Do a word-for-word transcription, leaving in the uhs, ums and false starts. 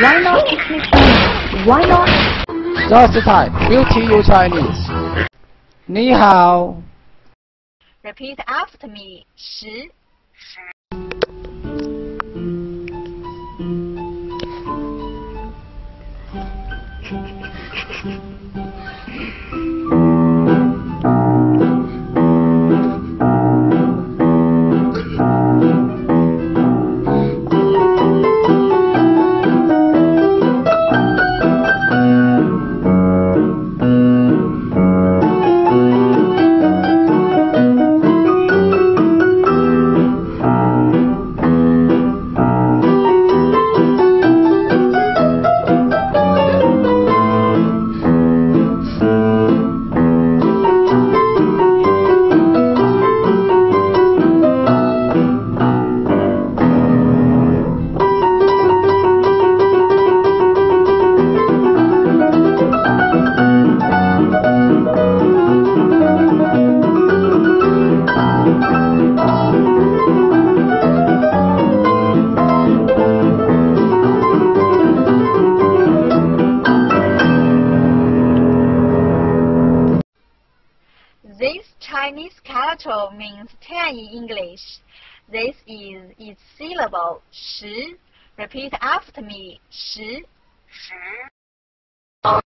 Why not speak Chinese? Why not? Just type Beauty You Chinese. 你好。 Repeat after me. 十。This Chinese character means ten in English. This is its syllable, 十. Repeat after me, 十.